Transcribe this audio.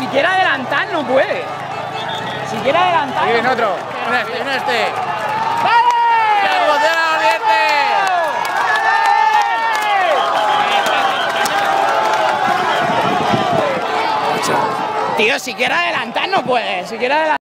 si quiere adelantar no puede. Si quiere adelantar. Aquí viene otro. En este. ¡Vale! ¡La botella valiente! Tío, si quiere adelantar no puede. Si quiere adelantar.